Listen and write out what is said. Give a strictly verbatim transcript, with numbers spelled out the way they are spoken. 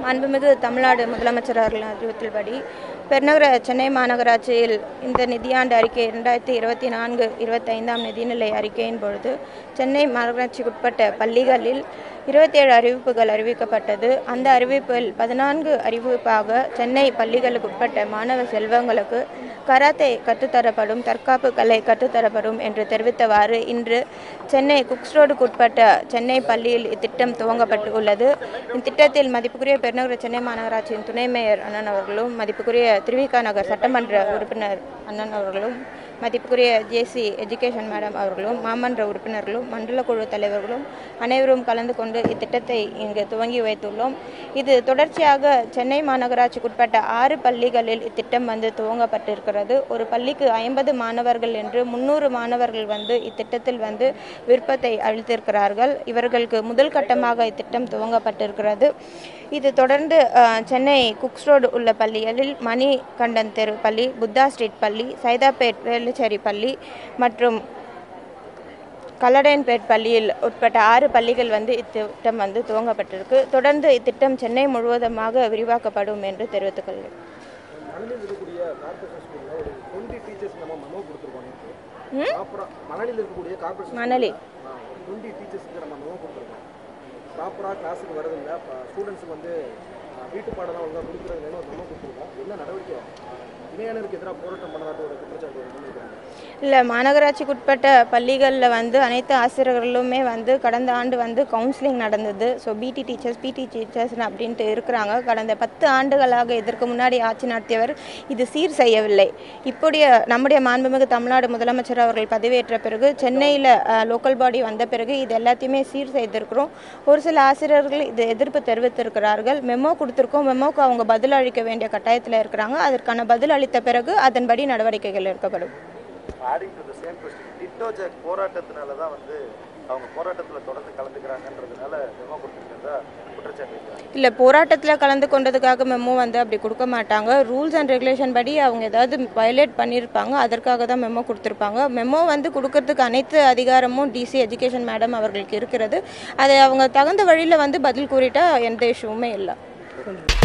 மாண்புமிகு தமிழ்நாடு முதலமைச்சர் அவர்களின் அறிவுறுத்தல்படி பெருநகர சென்னை மாநகராட்சியில் இந்த நிதியாண்டு அறிக்கை இரண்டாயிரத்தி இருபத்தி நான்கு இருபத்தைந்தாம் நிதிநிலை அறிக்கையின் பொழுது சென்னை மாநகராட்சிக்குட்பட்ட பள்ளிகளில் இருபத்தி ஏழு அறிவிப்புகள் அறிவிக்கப்பட்டது. அந்த அறிவிப்பில் பதினான்கு அறிவிப்பாக சென்னை பள்ளிகளுக்கு உட்பட்ட மாணவ செல்வங்களுக்கு கராத்தே கற்றுத்தரப்படும், தற்காப்பு கலை கற்றுத்தரப்படும் என்று தெரிவித்தவாறு இன்று சென்னை குக்ஸ் ரோடுக்கு உட்பட்ட சென்னை பள்ளியில் இத்திட்டம் துவங்கப்பட்டு உள்ளது. இத்திட்டத்தில் மதிப்புக்குரிய பெருநகர சென்னை மாநகராட்சியின் துணை மேயர் அண்ணன் அவர்களும், மதிப்புக்குரிய திருவிக நகர் சட்டமன்ற உறுப்பினர் அண்ணன் அவர்களும், மதிப்புக்குரிய ஜேசி எஜுகேஷன் மேடம் அவர்களும், மாமன்ற உறுப்பினர்களும், மண்டல குழு தலைவர்களும் அனைவரும் கலந்து கொண்டு இத்திட்டத்தை இங்கு துவங்கி வைத்துள்ளோம். இது தொடர்ச்சியாக சென்னை மாநகராட்சிக்குட்பட்ட ஆறு பள்ளிகளில் இத்திட்டம் வந்து துவங்கப்பட்டிருக்கிறது. ஒரு பள்ளிக்கு ஐம்பது மாணவர்கள் என்று முன்னூறு மாணவர்கள் வந்து இத்திட்டத்தில் வந்து விருப்பத்தை அளித்திருக்கிறார்கள். இவர்களுக்கு முதல் கட்டமாக இத்திட்டம் துவங்கப்பட்டிருக்கிறது. இது தொடர்ந்து சென்னை குக்ஸ் ரோடு உள்ள பள்ளிகளில் மணி கண்டன் தெரு பள்ளி, புத்தா ஸ்ட்ரீட் பள்ளி, சைதாப்பேட் வேலுச்சேரி பள்ளி மற்றும் கல்லடையன்பேட் பள்ளியில் உட்பட்ட ஆறு பள்ளிகள் வந்து இத்திட்டம் வந்து துவங்கப்பட்டிருக்கு. தொடர்ந்து இத்திட்டம் சென்னை முழுவதுமாக விரிவாக்கப்படும் என்று தெரிவித்துக் கொள்கிறேன். மணலி ப்ராப்பராக கிளாஸுக்கு வரதில்லை, ஸ்டூடெண்ட்ஸுக்கு வந்து வீட்டு பாடலாம் ஒழுங்காக கொடுக்குறதுன்னு ஒரு நம்ம கொடுத்துருக்கோம். என்ன நடவடிக்கை இணையானருக்கு எதிராக போராட்டம் பண்ணாத ஒரு குற்றச்சாட்டு இல்லை, மாநகராட்சிக்குட்பட்ட பள்ளிகளில் வந்து அனைத்து ஆசிரியர்களுமே வந்து கடந்த ஆண்டு வந்து கவுன்சிலிங் நடந்தது. ஸோ பிடி டீச்சர்ஸ் பிடி டீச்சர்ஸ் அப்படின்ட்டு இருக்கிறாங்க. கடந்த பத்து ஆண்டுகளாக இதற்கு முன்னாடி ஆட்சி நடத்தியவர் இது சீர் செய்யவில்லை. இப்போடைய நம்முடைய மாண்புமிகு தமிழ்நாடு முதலமைச்சர் அவர்கள் பதவியேற்ற பிறகு சென்னையில் லோக்கல் பாடி வந்த பிறகு இது எல்லாத்தையுமே சீர் செய்திருக்கிறோம். ஒரு சில ஆசிரியர்கள் இது எதிர்ப்பு தெரிவித்திருக்கிறார்கள். மெமோ கொடுத்துருக்கோம். மெமோக்கு அவங்க பதில் அளிக்க வேண்டிய கட்டாயத்தில் இருக்கிறாங்க. அதற்கான பதில் அளித்த பிறகு அதன்படி நடவடிக்கைகள் எடுக்கப்படும். Adding to the same question, TETO JAC போராட்டத்தினால தான் வந்து அவங்க போராட்டத்தில் தொடர்ந்து கலந்துக்கிறாங்கன்றதுனால மெமோ கொடுத்துருக்கதா குற்றச்சாட்டு வைக்கிறாங்க. இல்லை, போராட்டத்தில் கலந்து கொண்டதுக்காக மெமோ வந்து அப்படி கொடுக்க மாட்டாங்க. ரூல்ஸ் அண்ட் ரெகுலேஷன் படி அவங்க ஏதாவது வயலேட் பண்ணியிருப்பாங்க, அதற்காக தான் மெமோ கொடுத்துருப்பாங்க. மெமோ வந்து கொடுக்கறதுக்கு அனைத்து அதிகாரமும் டிசி எஜுகேஷன் மேடம் அவர்களுக்கு இருக்கிறது. அதை அவங்க தகுந்த வழியில் வந்து பதில் கூறிட்டா எந்த இஷ்யூவுமே இல்லை.